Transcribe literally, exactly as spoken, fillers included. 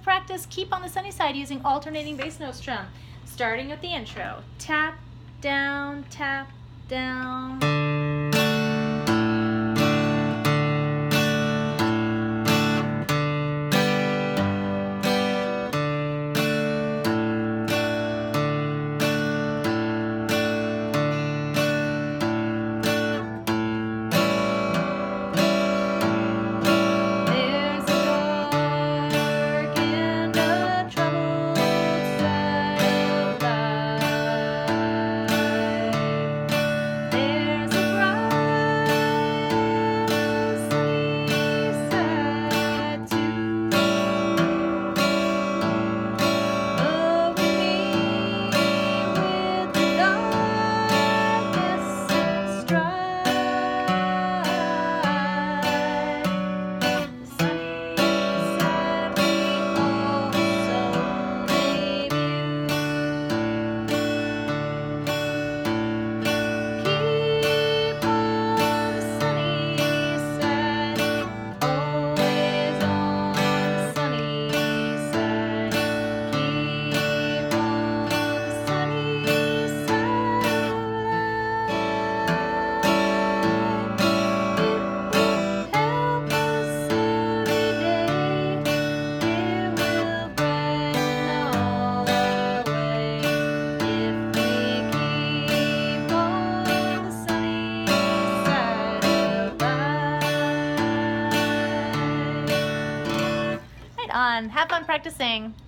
practice Keep on the Sunny Side using alternating bass note strum, starting with the intro. Tap, down, tap, down. On. Have fun practicing.